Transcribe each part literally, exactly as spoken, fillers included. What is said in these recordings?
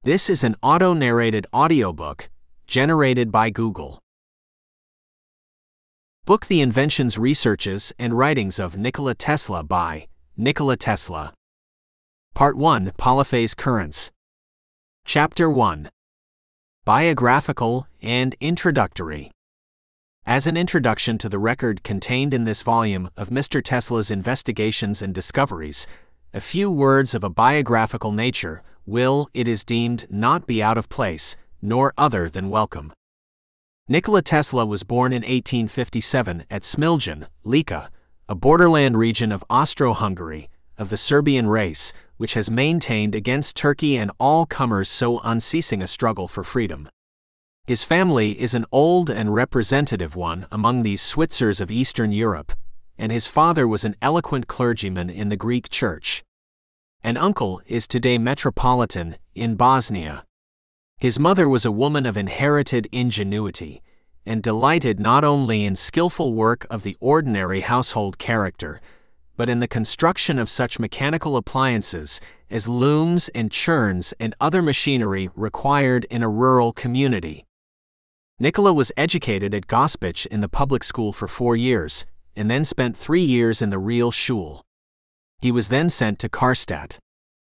This is an auto-narrated audiobook generated by Google. Book The Inventions, Researches, and Writings of Nikola Tesla by Nikola Tesla. Part one, Polyphase Currents. Chapter one. Biographical and Introductory. As an introduction to the record contained in this volume of Mister Tesla's investigations and discoveries, a few words of a biographical nature will, it is deemed, not be out of place, nor other than welcome. Nikola Tesla was born in eighteen fifty-seven at Smiljan, Lika, a borderland region of Austro-Hungary, of the Serbian race, which has maintained against Turkey and all comers so unceasing a struggle for freedom. His family is an old and representative one among these Switzers of Eastern Europe, and his father was an eloquent clergyman in the Greek Church. An uncle is today metropolitan in Bosnia. His mother was a woman of inherited ingenuity, and delighted not only in skillful work of the ordinary household character, but in the construction of such mechanical appliances as looms and churns and other machinery required in a rural community. Nikola was educated at Gospic in the public school for four years, and then spent three years in the Real Schule. He was then sent to Karstadt,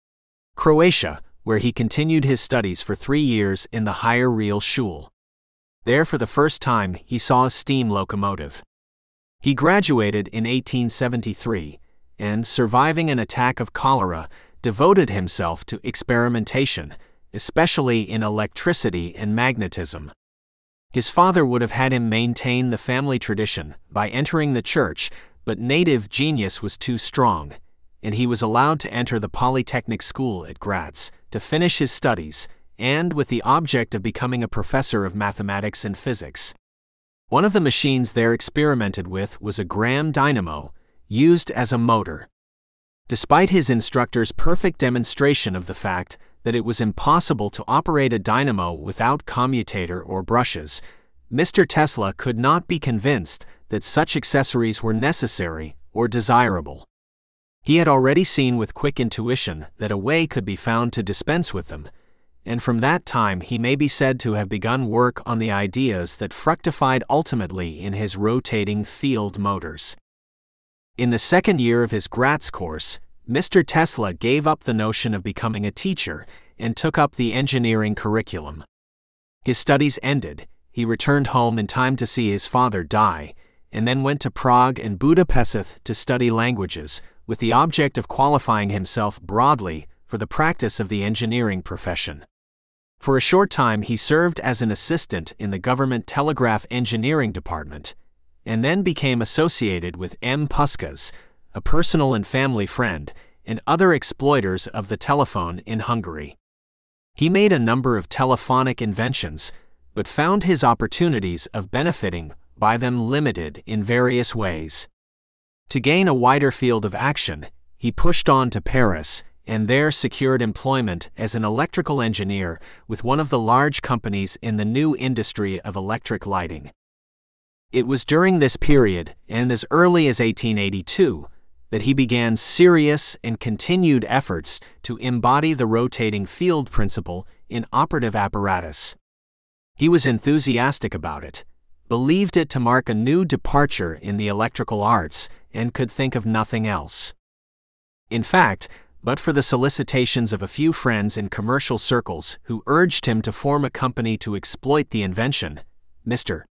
Croatia, where he continued his studies for three years in the higher Real Schule. There for the first time he saw a steam locomotive. He graduated in eighteen seventy-three, and, surviving an attack of cholera, devoted himself to experimentation, especially in electricity and magnetism. His father would have had him maintain the family tradition by entering the church, but native genius was too strong, and he was allowed to enter the Polytechnic School at Graz to finish his studies, and with the object of becoming a professor of mathematics and physics. One of the machines there experimented with was a Gramme dynamo, used as a motor. Despite his instructor's perfect demonstration of the fact that it was impossible to operate a dynamo without commutator or brushes, Mister Tesla could not be convinced that such accessories were necessary or desirable. He had already seen with quick intuition that a way could be found to dispense with them, and from that time he may be said to have begun work on the ideas that fructified ultimately in his rotating field motors. In the second year of his Graz course, Mister Tesla gave up the notion of becoming a teacher and took up the engineering curriculum. His studies ended, he returned home in time to see his father die, and then went to Prague and Budapest to study languages, with the object of qualifying himself broadly for the practice of the engineering profession. For a short time he served as an assistant in the government telegraph engineering department, and then became associated with M. Puskas, a personal and family friend, and other exploiters of the telephone in Hungary. He made a number of telephonic inventions, but found his opportunities of benefiting by them limited in various ways. To gain a wider field of action, he pushed on to Paris, and there secured employment as an electrical engineer with one of the large companies in the new industry of electric lighting. It was during this period, and as early as eighteen eighty-two, that he began serious and continued efforts to embody the rotating field principle in operative apparatus. He was enthusiastic about it, believed it to mark a new departure in the electrical arts, and could think of nothing else. In fact, but for the solicitations of a few friends in commercial circles who urged him to form a company to exploit the invention, Mister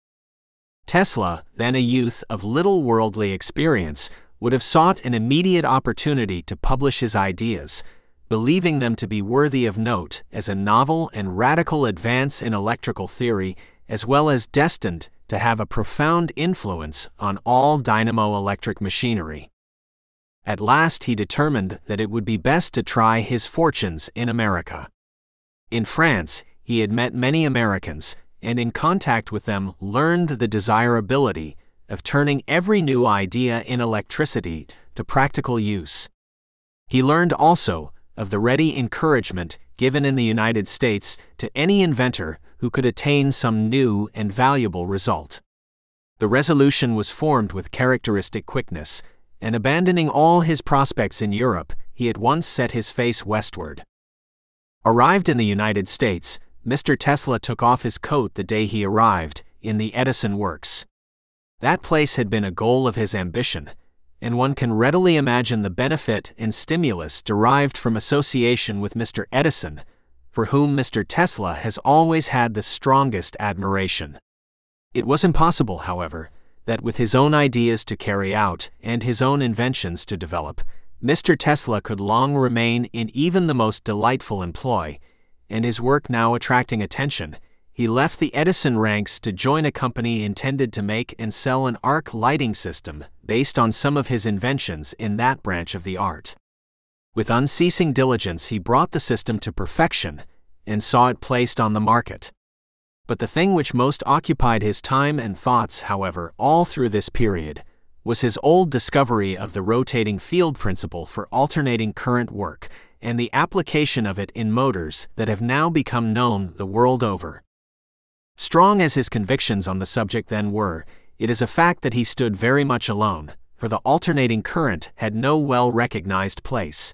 Tesla, then a youth of little worldly experience, would have sought an immediate opportunity to publish his ideas, believing them to be worthy of note as a novel and radical advance in electrical theory, as well as destined to have a profound influence on all dynamo-electric machinery. At last he determined that it would be best to try his fortunes in America. In France, he had met many Americans, and in contact with them learned the desirability of turning every new idea in electricity to practical use. He learned also of the ready encouragement given in the United States to any inventor who could attain some new and valuable result. The resolution was formed with characteristic quickness, and abandoning all his prospects in Europe, he at once set his face westward. Arrived in the United States, Mister Tesla took off his coat the day he arrived, in the Edison Works. That place had been a goal of his ambition, and one can readily imagine the benefit and stimulus derived from association with Mister Edison, for whom Mister Tesla has always had the strongest admiration. It was impossible, however, that with his own ideas to carry out and his own inventions to develop, Mister Tesla could long remain in even the most delightful employ, and his work now attracting attention, he left the Edison ranks to join a company intended to make and sell an arc lighting system based on some of his inventions in that branch of the art. With unceasing diligence he brought the system to perfection and saw it placed on the market. But the thing which most occupied his time and thoughts, however, all through this period, was his old discovery of the rotating field principle for alternating current work and the application of it in motors that have now become known the world over. Strong as his convictions on the subject then were, it is a fact that he stood very much alone, for the alternating current had no well-recognized place.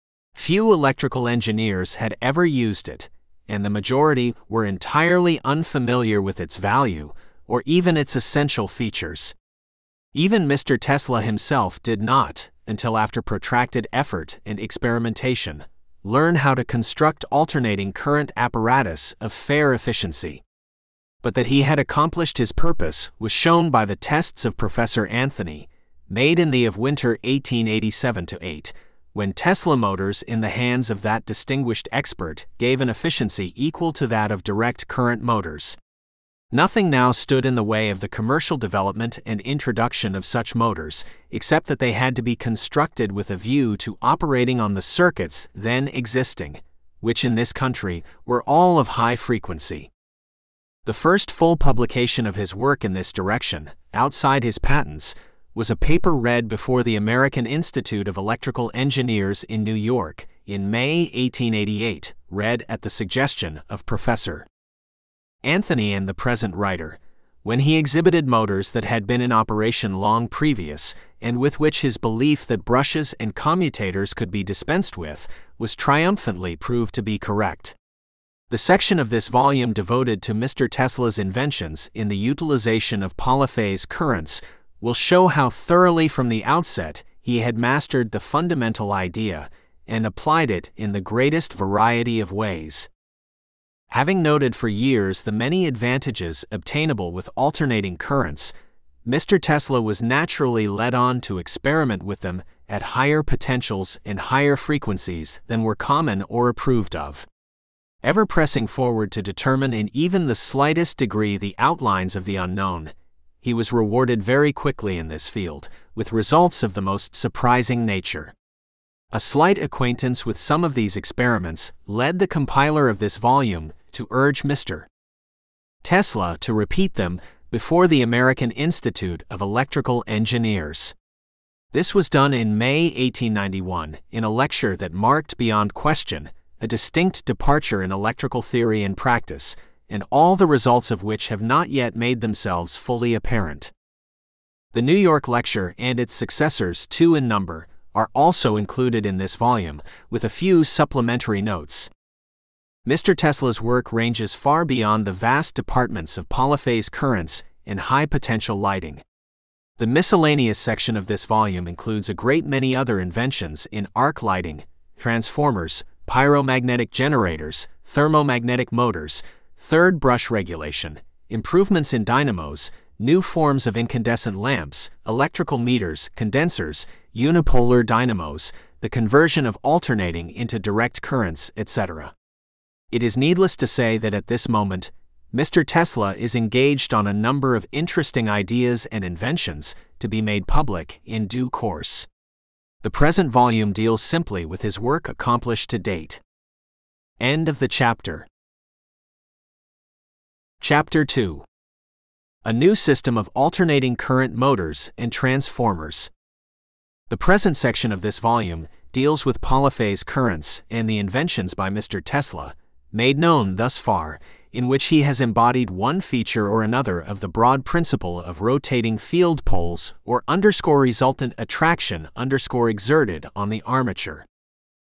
Few electrical engineers had ever used it, and the majority were entirely unfamiliar with its value or even its essential features. Even Mister Tesla himself did not, until after protracted effort and experimentation, learn how to construct alternating current apparatus of fair efficiency. But that he had accomplished his purpose was shown by the tests of Professor Anthony, made in the of winter eighteen eighty-seven to eight, when Tesla motors in the hands of that distinguished expert gave an efficiency equal to that of direct current motors. Nothing now stood in the way of the commercial development and introduction of such motors, except that they had to be constructed with a view to operating on the circuits then existing, which in this country were all of high frequency. The first full publication of his work in this direction, outside his patents, was a paper read before the American Institute of Electrical Engineers in New York in May eighteen eighty-eight, read at the suggestion of Professor Anthony and the present writer, when he exhibited motors that had been in operation long previous, and with which his belief that brushes and commutators could be dispensed with was triumphantly proved to be correct. The section of this volume devoted to Mister Tesla's inventions in the utilization of polyphase currents will show how thoroughly from the outset he had mastered the fundamental idea and applied it in the greatest variety of ways. Having noted for years the many advantages obtainable with alternating currents, Mister Tesla was naturally led on to experiment with them at higher potentials and higher frequencies than were common or approved of. Ever pressing forward to determine in even the slightest degree the outlines of the unknown, he was rewarded very quickly in this field, with results of the most surprising nature. A slight acquaintance with some of these experiments led the compiler of this volume to urge Mister Tesla to repeat them before the American Institute of Electrical Engineers. This was done in May eighteen ninety-one in a lecture that marked beyond question a distinct departure in electrical theory and practice, and all the results of which have not yet made themselves fully apparent. The New York lecture and its successors, two in number, are also included in this volume, with a few supplementary notes. Mister Tesla's work ranges far beyond the vast departments of polyphase currents and high-potential lighting. The miscellaneous section of this volume includes a great many other inventions in arc lighting, transformers, pyromagnetic generators, thermomagnetic motors, third brush regulation, improvements in dynamos, new forms of incandescent lamps, electrical meters, condensers, unipolar dynamos, the conversion of alternating into direct currents, et cetera. It is needless to say that at this moment, Mister Tesla is engaged on a number of interesting ideas and inventions to be made public in due course. The present volume deals simply with his work accomplished to date. End of the chapter. Chapter two. A new system of alternating current motors and transformers. The present section of this volume deals with polyphase currents and the inventions by Mister Tesla, made known thus far, in which he has embodied one feature or another of the broad principle of rotating field poles or underscore resultant attraction underscore exerted on the armature.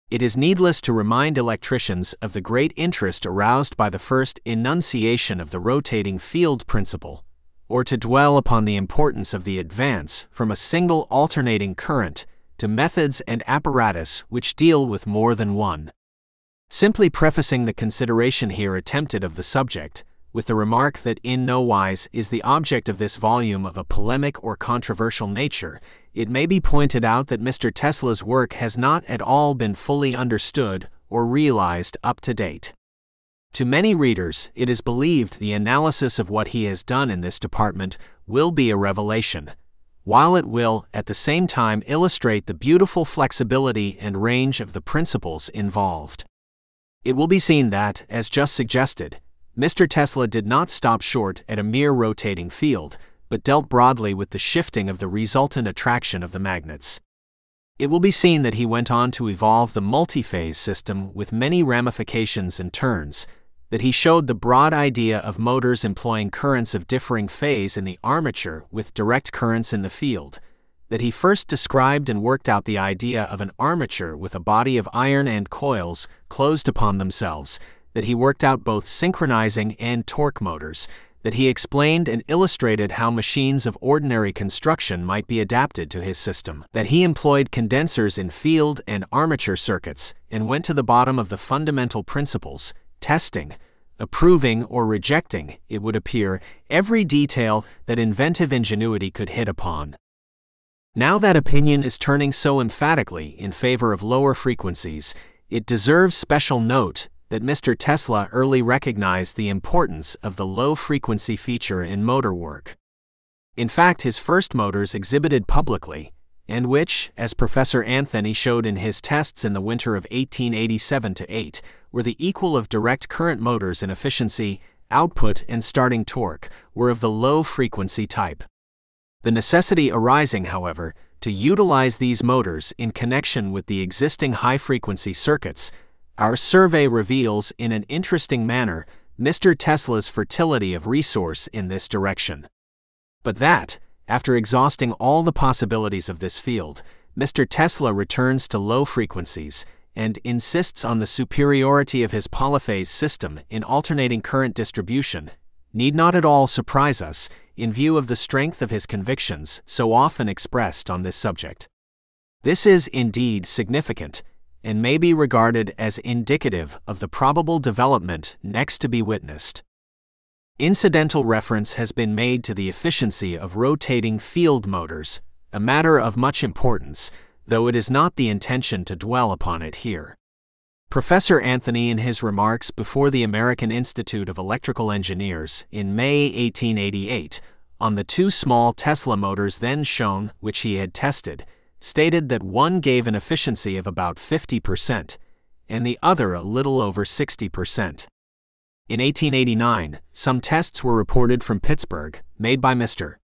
It is needless to remind electricians of the great interest aroused by the first enunciation of the rotating field principle, or to dwell upon the importance of the advance from a single alternating current to methods and apparatus which deal with more than one. Simply prefacing the consideration here attempted of the subject, with the remark that in no wise is the object of this volume of a polemic or controversial nature, it may be pointed out that Mister Tesla's work has not at all been fully understood or realized up to date. To many readers, it is believed the analysis of what he has done in this department will be a revelation, while it will, at the same time, illustrate the beautiful flexibility and range of the principles involved. It will be seen that, as just suggested, Mister Tesla did not stop short at a mere rotating field, but dealt broadly with the shifting of the resultant attraction of the magnets. It will be seen that he went on to evolve the multiphase system with many ramifications and turns, that he showed the broad idea of motors employing currents of differing phase in the armature with direct currents in the field, that he first described and worked out the idea of an armature with a body of iron and coils closed upon themselves, that he worked out both synchronizing and torque motors, that he explained and illustrated how machines of ordinary construction might be adapted to his system, that he employed condensers in field and armature circuits, and went to the bottom of the fundamental principles, testing, approving or rejecting, it would appear, every detail that inventive ingenuity could hit upon. Now that opinion is turning so emphatically in favor of lower frequencies, it deserves special note that Mister Tesla early recognized the importance of the low-frequency feature in motor work. In fact, his first motors exhibited publicly, and which, as Professor Anthony showed in his tests in the winter of eighteen eighty-seven to eight, were the equal of direct current motors in efficiency, output, and starting torque, were of the low-frequency type. The necessity arising, however, to utilize these motors in connection with the existing high-frequency circuits, our survey reveals in an interesting manner Mister Tesla's fertility of resource in this direction. But that, after exhausting all the possibilities of this field, Mister Tesla returns to low frequencies and insists on the superiority of his polyphase system in alternating current distribution, need not at all surprise us in view of the strength of his convictions so often expressed on this subject. This is indeed significant, and may be regarded as indicative of the probable development next to be witnessed. Incidental reference has been made to the efficiency of rotating field motors, a matter of much importance, though it is not the intention to dwell upon it here. Professor Anthony, in his remarks before the American Institute of Electrical Engineers in May eighteen eighty-eight, on the two small Tesla motors then shown which he had tested, stated that one gave an efficiency of about fifty percent, and the other a little over sixty percent. In eighteen eighty-nine, some tests were reported from Pittsburgh, made by Mister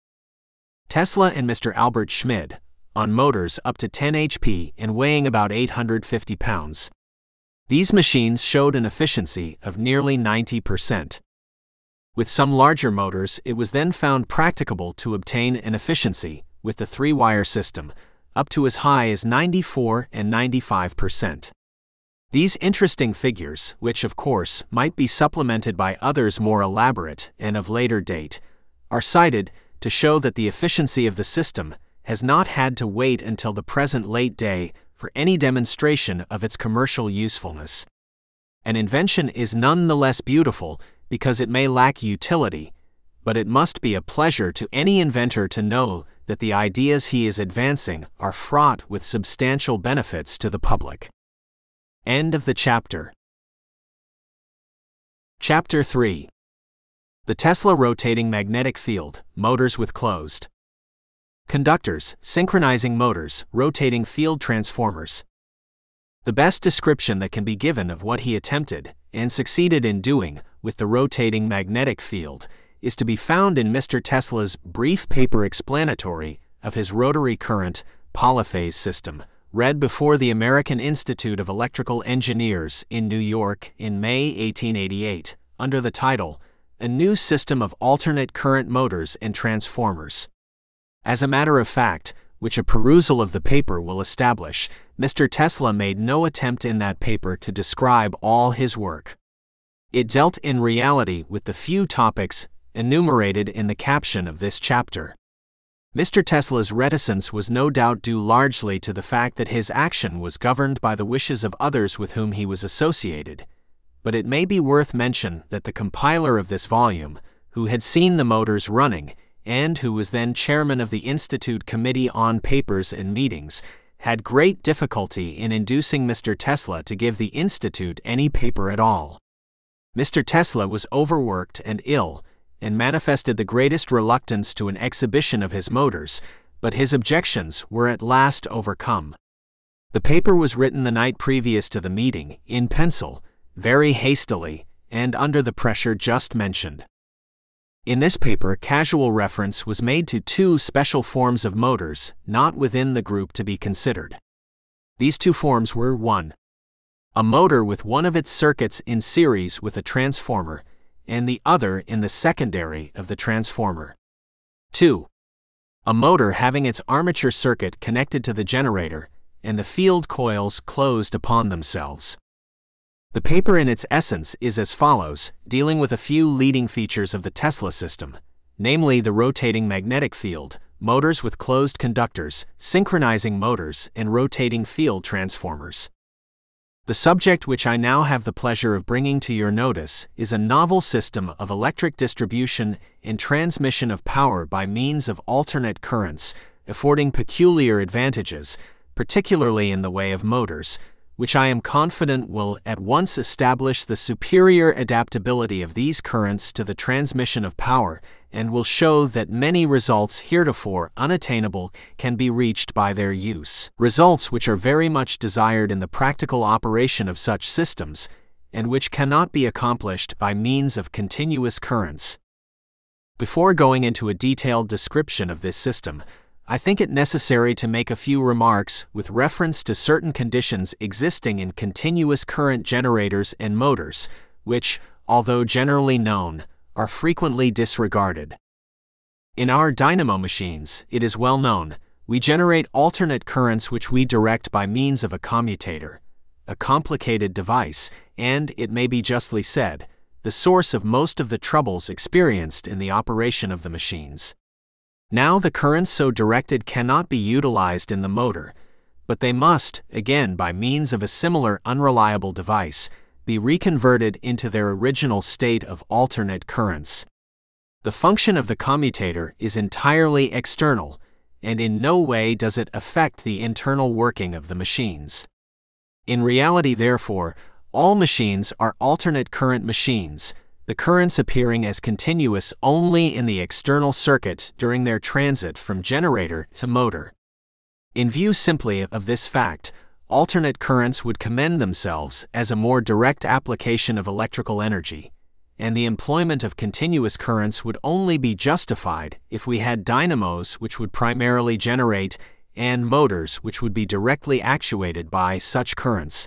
Tesla and Mister Albert Schmid, on motors up to ten horsepower and weighing about eight hundred fifty pounds. These machines showed an efficiency of nearly ninety percent. With some larger motors, it was then found practicable to obtain an efficiency, with the three-wire system, up to as high as ninety-four and ninety-five percent. These interesting figures, which of course might be supplemented by others more elaborate and of later date, are cited to show that the efficiency of the system has not had to wait until the present late day for any demonstration of its commercial usefulness. An invention is none the less beautiful because it may lack utility, but it must be a pleasure to any inventor to know that the ideas he is advancing are fraught with substantial benefits to the public. End of the chapter. Chapter three. The Tesla Rotating Magnetic Field, Motors with Closed Conductors, Synchronizing Motors, Rotating Field Transformers. The best description that can be given of what he attempted, and succeeded in doing, with the rotating magnetic field, is to be found in Mister Tesla's brief paper explanatory of his rotary current polyphase system, read before the American Institute of Electrical Engineers in New York in May eighteen eighty-eight, under the title, A New System of Alternate Current Motors and Transformers. As a matter of fact, which a perusal of the paper will establish, Mister Tesla made no attempt in that paper to describe all his work. It dealt in reality with the few topics enumerated in the caption of this chapter. Mister Tesla's reticence was no doubt due largely to the fact that his action was governed by the wishes of others with whom he was associated, but it may be worth mention that the compiler of this volume, who had seen the motors running, and who was then chairman of the Institute Committee on Papers and Meetings, had great difficulty in inducing Mister Tesla to give the Institute any paper at all. Mister Tesla was overworked and ill, and manifested the greatest reluctance to an exhibition of his motors, but his objections were at last overcome. The paper was written the night previous to the meeting, in pencil, very hastily, and under the pressure just mentioned. In this paper, casual reference was made to two special forms of motors not within the group to be considered. These two forms were one. A motor with one of its circuits in series with a transformer, and the other in the secondary of the transformer. two. A motor having its armature circuit connected to the generator, and the field coils closed upon themselves. The paper in its essence is as follows, dealing with a few leading features of the Tesla system, namely the rotating magnetic field, motors with closed conductors, synchronizing motors, and rotating field transformers. The subject which I now have the pleasure of bringing to your notice is a novel system of electric distribution and transmission of power by means of alternate currents, affording peculiar advantages, particularly in the way of motors, which I am confident will at once establish the superior adaptability of these currents to the transmission of power, and will show that many results heretofore unattainable can be reached by their use. Results which are very much desired in the practical operation of such systems, and which cannot be accomplished by means of continuous currents. Before going into a detailed description of this system, I think it necessary to make a few remarks with reference to certain conditions existing in continuous current generators and motors, which, although generally known, are frequently disregarded. In our dynamo machines, it is well known, we generate alternate currents which we direct by means of a commutator, a complicated device, and, it may be justly said, the source of most of the troubles experienced in the operation of the machines. Now the currents so directed cannot be utilized in the motor, but they must, again by means of a similar unreliable device, be reconverted into their original state of alternate currents. The function of the commutator is entirely external, and in no way does it affect the internal working of the machines. In reality, therefore, all machines are alternate current machines, the currents appearing as continuous only in the external circuit during their transit from generator to motor. In view simply of this fact, alternate currents would commend themselves as a more direct application of electrical energy, and the employment of continuous currents would only be justified if we had dynamos which would primarily generate and motors which would be directly actuated by such currents.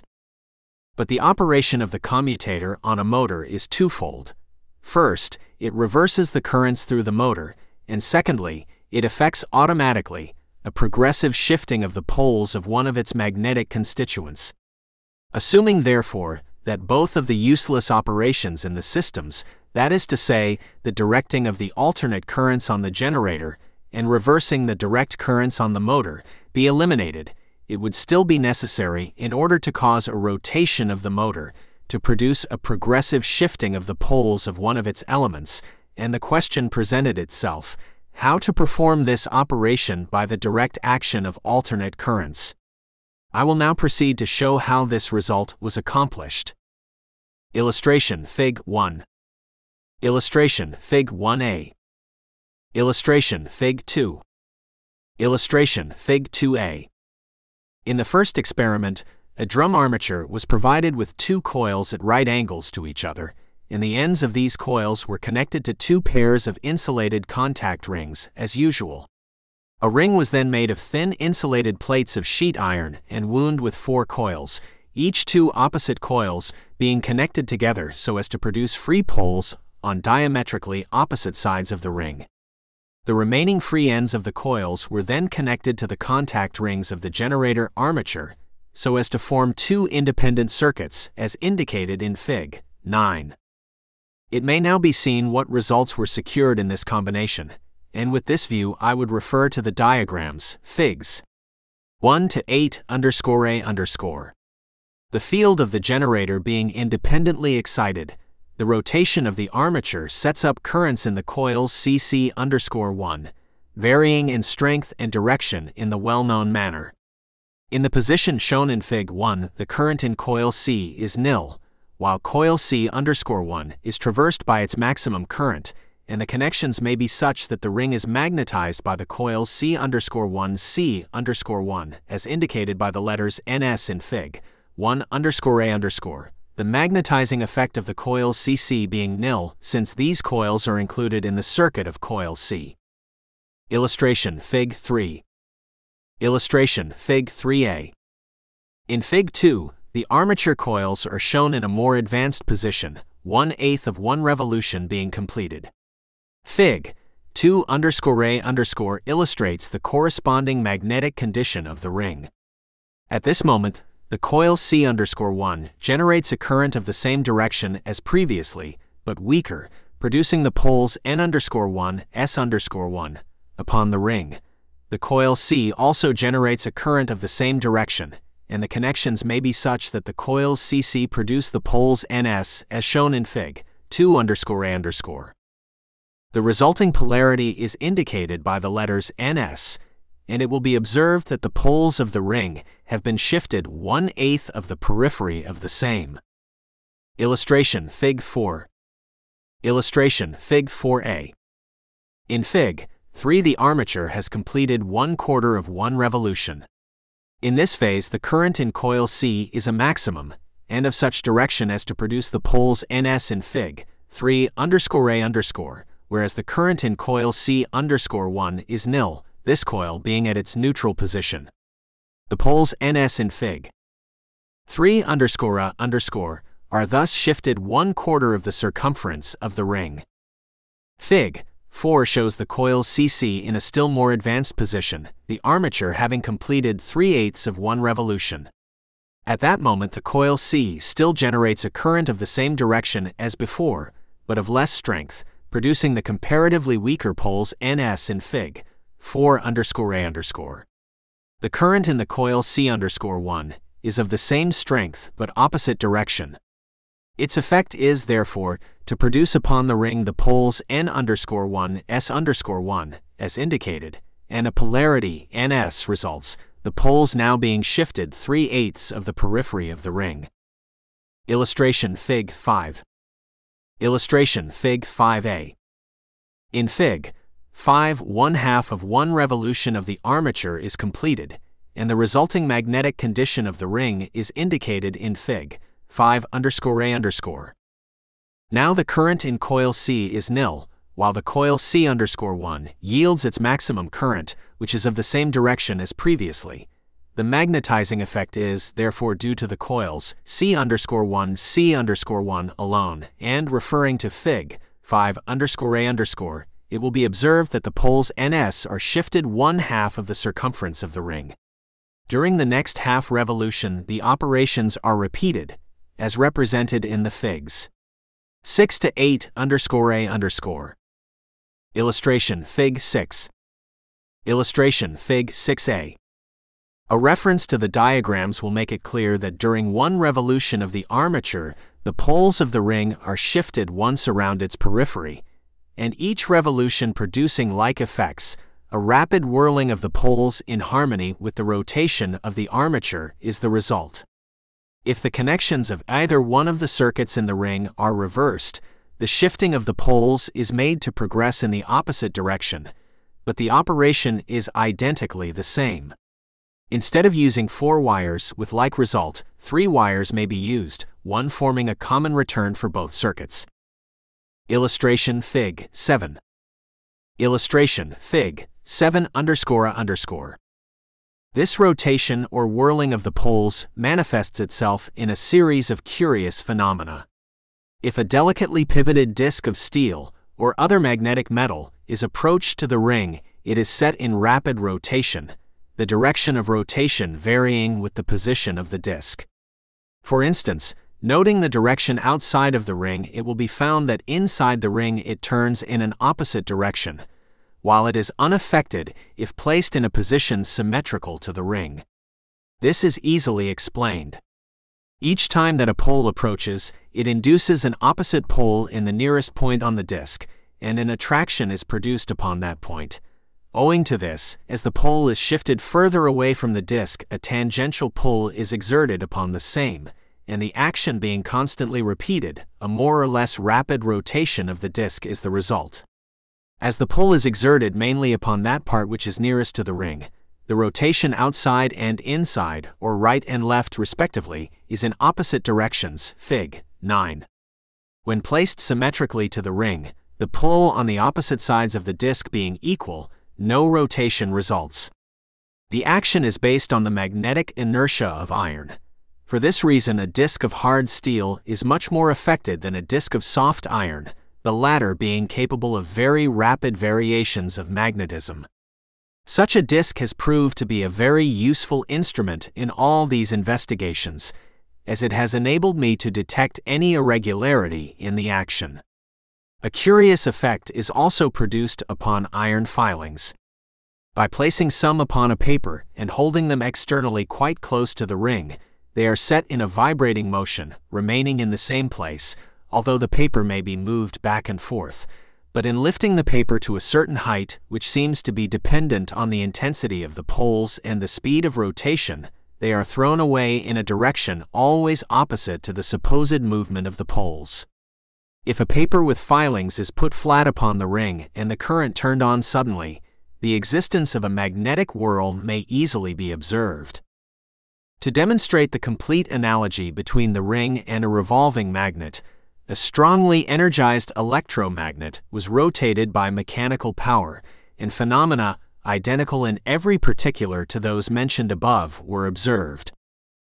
But the operation of the commutator on a motor is twofold. First, it reverses the currents through the motor, and secondly, it effects automatically a progressive shifting of the poles of one of its magnetic constituents. Assuming, therefore, that both of the useless operations in the systems, that is to say, the directing of the alternate currents on the generator and reversing the direct currents on the motor, be eliminated, it would still be necessary, in order to cause a rotation of the motor, to produce a progressive shifting of the poles of one of its elements, and the question presented itself, how to perform this operation by the direct action of alternate currents. I will now proceed to show how this result was accomplished. Illustration Fig one. Illustration Fig one A. Illustration Fig two. Illustration Fig two A. In the first experiment, a drum armature was provided with two coils at right angles to each other, and the ends of these coils were connected to two pairs of insulated contact rings, as usual. A ring was then made of thin insulated plates of sheet iron and wound with four coils, each two opposite coils being connected together so as to produce free poles on diametrically opposite sides of the ring. The remaining free ends of the coils were then connected to the contact rings of the generator armature so as to form two independent circuits as indicated in Fig nine. It may now be seen what results were secured in this combination, and with this view I would refer to the diagrams, Figs one to eight underscore A underscore. The field of the generator being independently excited, the rotation of the armature sets up currents in the coils C C underscore one, varying in strength and direction in the well-known manner. In the position shown in Fig one, the current in coil C is nil, while coil C underscore one is traversed by its maximum current, and the connections may be such that the ring is magnetized by the coil C underscore one C underscore one, as indicated by the letters N S in Fig one underscore A underscore. The magnetizing effect of the coil C C being nil, since these coils are included in the circuit of coil C. Illustration Fig three. Illustration Fig three A. In Fig two, the armature coils are shown in a more advanced position, one eighth of one revolution being completed. Fig two underscore A underscore illustrates the corresponding magnetic condition of the ring. At this moment, the coil C underscore one generates a current of the same direction as previously, but weaker, producing the poles N underscore one, S underscore one, upon the ring. The coil C also generates a current of the same direction, and the connections may be such that the coils C C produce the poles N S as shown in Fig two underscore A underscore. The resulting polarity is indicated by the letters N S, and it will be observed that the poles of the ring have been shifted one eighth of the periphery of the same. Illustration Fig four. Illustration Fig four A. In Fig three, the armature has completed one quarter of one revolution. In this phase, the current in coil C is a maximum, and of such direction as to produce the poles N S in Fig three underscore A underscore, whereas the current in coil C underscore one is nil, this coil being at its neutral position. The poles N S in Fig three underscore A underscore are thus shifted one quarter of the circumference of the ring. Fig four shows the coil C C in a still more advanced position, the armature having completed three eighths of one revolution. At that moment, the coil C still generates a current of the same direction as before, but of less strength, producing the comparatively weaker poles N S in Fig four underscore A underscore. The current in the coil C underscore one is of the same strength but opposite direction. Its effect is, therefore, to produce upon the ring the poles N underscore one, S underscore one, as indicated, and a polarity N S results, the poles now being shifted three eighths of the periphery of the ring. Illustration Fig five. Illustration Fig five A. In Fig five, one half of one revolution of the armature is completed, and the resulting magnetic condition of the ring is indicated in Fig five underscore A underscore. Now the current in coil C is nil, while the coil C underscore one yields its maximum current, which is of the same direction as previously. The magnetizing effect is, therefore, due to the coils C underscore one, C underscore one alone, and referring to Fig five underscore A underscore, it will be observed that the poles N S are shifted one half of the circumference of the ring. During the next half revolution, the operations are repeated, as represented in the Figs six to eight underscore A underscore. Illustration Fig six. Illustration Fig six A. A reference to the diagrams will make it clear that during one revolution of the armature, the poles of the ring are shifted once around its periphery, and each revolution producing like effects, a rapid whirling of the poles in harmony with the rotation of the armature is the result. If the connections of either one of the circuits in the ring are reversed, the shifting of the poles is made to progress in the opposite direction, but the operation is identically the same. Instead of using four wires with like result, three wires may be used, one forming a common return for both circuits. Illustration Fig seven. Illustration Fig seven underscore underscore. This rotation or whirling of the poles manifests itself in a series of curious phenomena. If a delicately pivoted disc of steel or other magnetic metal is approached to the ring, it is set in rapid rotation, the direction of rotation varying with the position of the disc. For instance, noting the direction outside of the ring, it will be found that inside the ring it turns in an opposite direction, while it is unaffected if placed in a position symmetrical to the ring. This is easily explained. Each time that a pole approaches, it induces an opposite pole in the nearest point on the disc, and an attraction is produced upon that point. Owing to this, as the pole is shifted further away from the disc, a tangential pull is exerted upon the same, and the action being constantly repeated, a more or less rapid rotation of the disc is the result. As the pull is exerted mainly upon that part which is nearest to the ring, the rotation outside and inside, or right and left respectively, is in opposite directions, Fig nine. When placed symmetrically to the ring, the pull on the opposite sides of the disc being equal, no rotation results. The action is based on the magnetic inertia of iron. For this reason, a disc of hard steel is much more affected than a disc of soft iron, the latter being capable of very rapid variations of magnetism. Such a disc has proved to be a very useful instrument in all these investigations, as it has enabled me to detect any irregularity in the action. A curious effect is also produced upon iron filings. By placing some upon a paper and holding them externally quite close to the ring, they are set in a vibrating motion, remaining in the same place, although the paper may be moved back and forth. But in lifting the paper to a certain height, which seems to be dependent on the intensity of the poles and the speed of rotation, they are thrown away in a direction always opposite to the supposed movement of the poles. If a paper with filings is put flat upon the ring and the current turned on suddenly, the existence of a magnetic whirl may easily be observed. To demonstrate the complete analogy between the ring and a revolving magnet, a strongly energized electromagnet was rotated by mechanical power, and phenomena, identical in every particular to those mentioned above, were observed.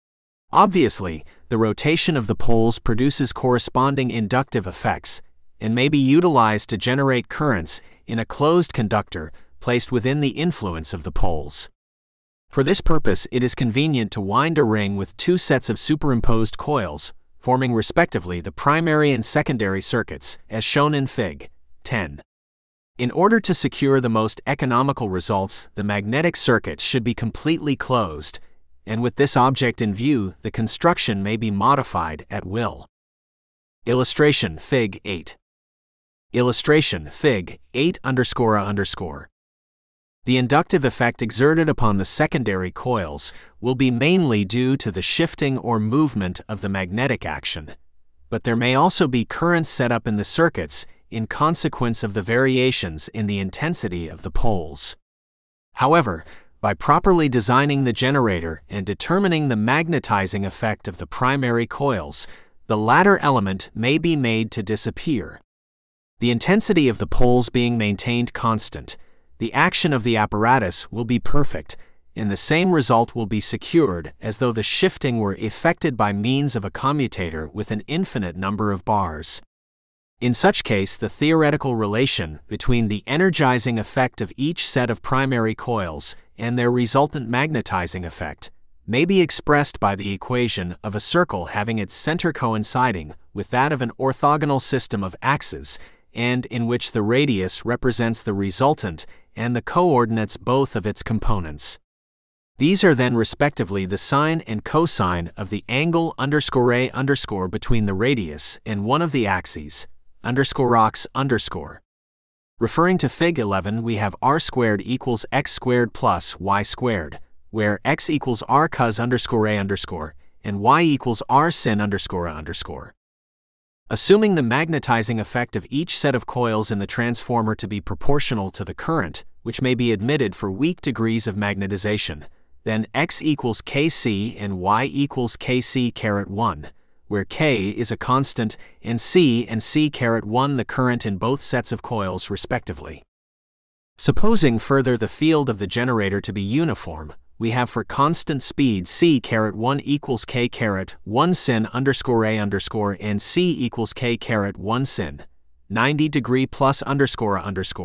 Obviously, the rotation of the poles produces corresponding inductive effects, and may be utilized to generate currents in a closed conductor placed within the influence of the poles. For this purpose, it is convenient to wind a ring with two sets of superimposed coils, forming respectively the primary and secondary circuits, as shown in Fig ten. In order to secure the most economical results, the magnetic circuit should be completely closed, and with this object in view, the construction may be modified at will. Illustration Fig eight. Illustration Fig eight underscore a underscore. The inductive effect exerted upon the secondary coils will be mainly due to the shifting or movement of the magnetic action, but there may also be currents set up in the circuits in consequence of the variations in the intensity of the poles. However, by properly designing the generator and determining the magnetizing effect of the primary coils, the latter element may be made to disappear. The intensity of the poles being maintained constant, the action of the apparatus will be perfect, and the same result will be secured as though the shifting were effected by means of a commutator with an infinite number of bars. In such case, the theoretical relation between the energizing effect of each set of primary coils and their resultant magnetizing effect may be expressed by the equation of a circle having its center coinciding with that of an orthogonal system of axes, and in which the radius represents the resultant and the coordinates both of its components. These are then respectively the sine and cosine of the angle underscore a underscore between the radius and one of the axes, underscore ox underscore. Referring to Fig eleven, we have r squared equals x squared plus y squared, where x equals r cos underscore a underscore, and y equals r sin underscore a underscore. Assuming the magnetizing effect of each set of coils in the transformer to be proportional to the current, which may be admitted for weak degrees of magnetization, then x equals kc and y equals kc caret one, where k is a constant and c and c caret one the current in both sets of coils respectively. Supposing further the field of the generator to be uniform, we have for constant speed c caret one equals k caret one sin underscore a underscore and c equals k caret one sin ninety degree plus underscore underscore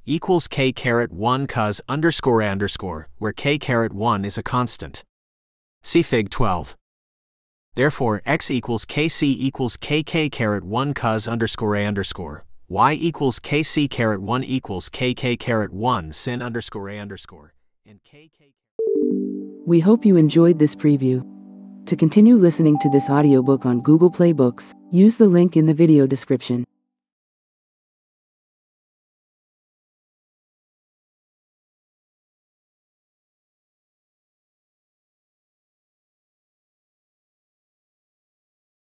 equals k caret one cos underscore a underscore, where k caret one is a constant. See Fig twelve. Therefore, x equals kc equals kk caret one cos underscore a underscore, y equals kc caret one equals kk caret one sin underscore a underscore, and kk. We hope you enjoyed this preview. To continue listening to this audiobook on Google Play Books, use the link in the video description.